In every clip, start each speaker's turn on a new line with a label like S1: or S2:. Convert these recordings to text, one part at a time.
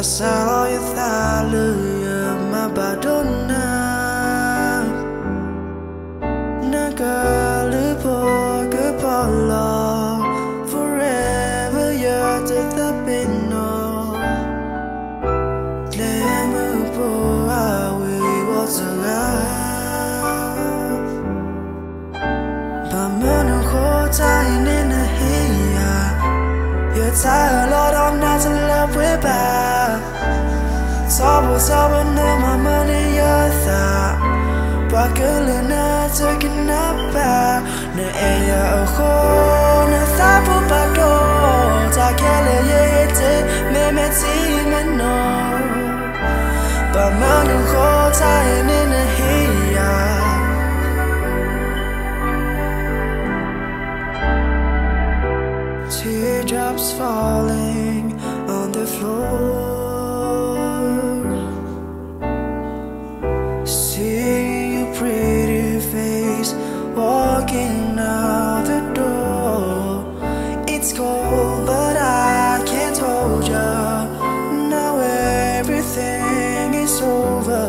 S1: saw you through my badona. Forever you're to the pino. We was around. But man, in the hair. You're tired, Lord, I'm not in love with bad. Someone, no, my money, you're that. But girl, and I took it up back. No air, a hole, no tap up a door. I can't let me see me no. But man, you hold tight in the hair. Teardrops falling on the floor. See your pretty face walking out the door. It's cold, but I can't hold ya. Now everything is over.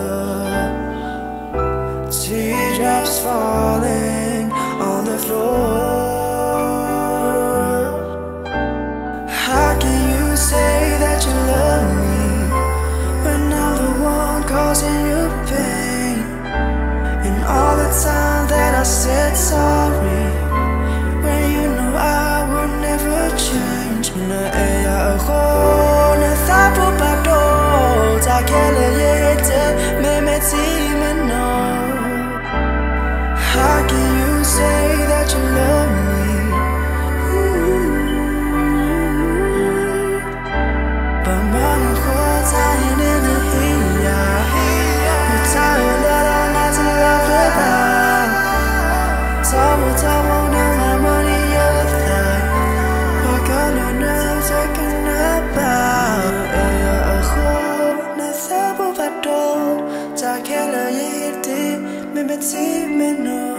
S1: Teardrops falling on the floor. How can you say that you love me when I'm the one causing you pain? And all the time that I said sorry, when you know I would never change. No air, a hole, no tap up a door. I can't let me see me no. How can you say that you love me? But man, you're dying in the hair. You're tired that I'm not in love with that. Someone, no, my money, you're that. But girl, you're not taking up back. A hole, no tap of a door. I can't let me see me no.